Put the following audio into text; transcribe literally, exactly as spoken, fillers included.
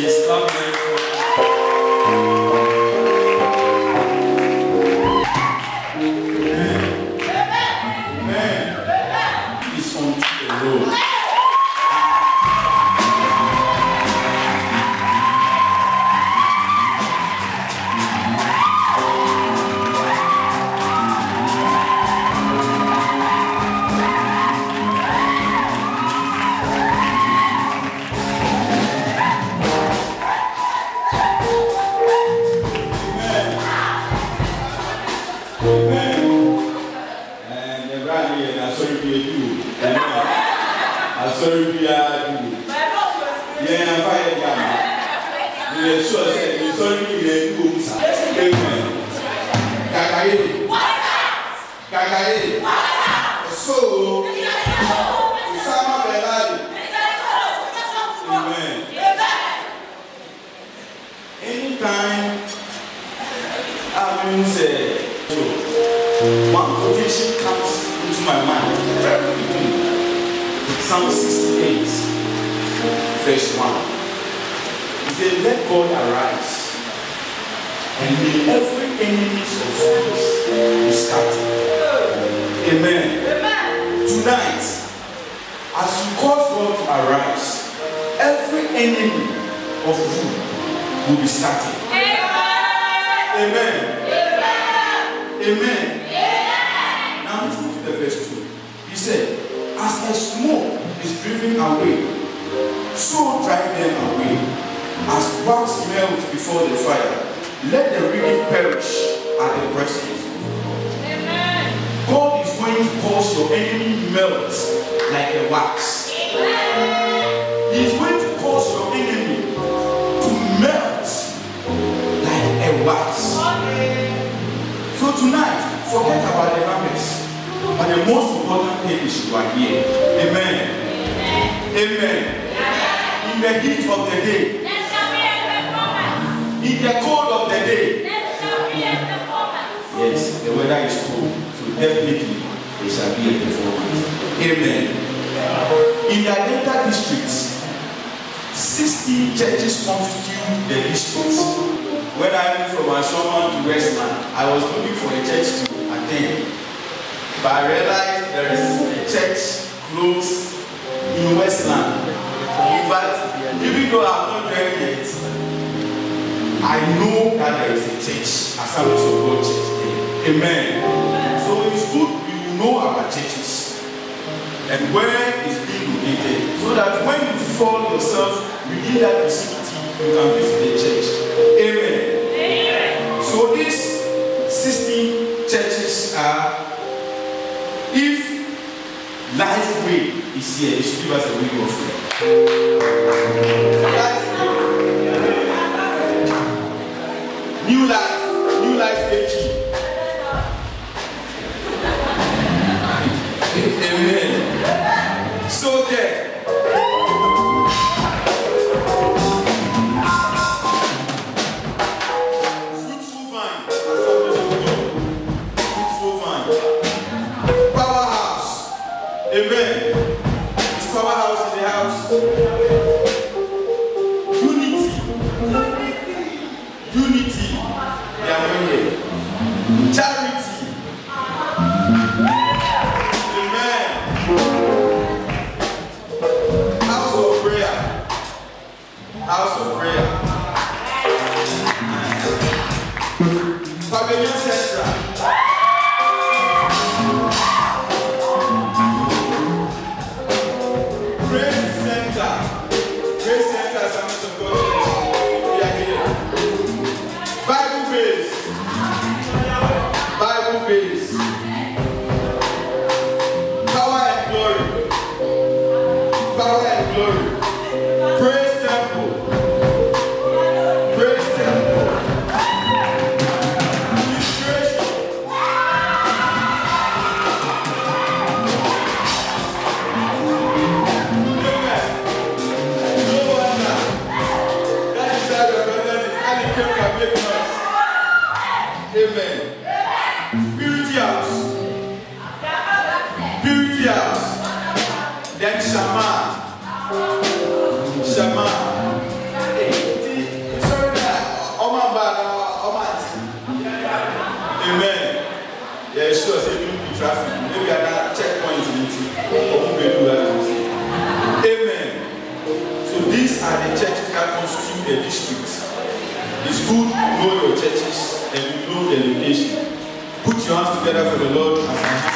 Please clap them for Amen. Amen. It's on the road. Sorry, we are doing. Yeah, I'm fine. We are sure that we sorry we are doing. Amen. Kakaye. Kakaye. So, Sama Belali. Amen. Anytime I mean say, one quotation comes into my mind very quickly. Psalm sixty-eight, verse one. It says, let God arise, and may every enemy of yours be scattered. Amen. Amen. Tonight, as you cause God to arise, every enemy of you will be scattered. Amen. Amen. Amen. Amen. Now let's move to the verse two. He said, as the smoke is driven away, so drive them away. As wax melts before the fire, let the wicked perish at the presence. Amen. God is going to cause your enemy melt like a wax. Amen. He is going to cause your enemy to melt like a wax. Amen. So tonight, forget about the numbers. But the most important thing is you are here. Amen. Amen. Amen. Amen. In the heat of the day, there shall be a performance. In the cold of the day, there shall be a performance. Yes, the weather is cold, so definitely there shall be a performance. Amen. In the Delta districts, sixty churches constitute the districts. When I moved from Ashoma to Westland, I was looking for a church to attend. But I realized there is a church close in Westland. But even though I'm not there yet, I know that there is a church, Assemblies of God Church there. Amen. So it's good you know our churches and where it's being located, so that when you fall yourself within that vicinity, you can visit the church. Amen. Amen. So these sixteen churches are. If Life Way is here, you should give us a week offering. Life Way. New Life, New Life A G. Amen. So there. Fruitful vine. Fruitful vine. Amen. It's powerhouse in the house. Unity. Unity. They are here. Charity. Amen. House of prayer. House of prayer. Pavilion Central. Amen. Purity house. Purity house. Then Shama. Shama. the district. It's good to know your churches and you know the location. Put your hands together for the Lord as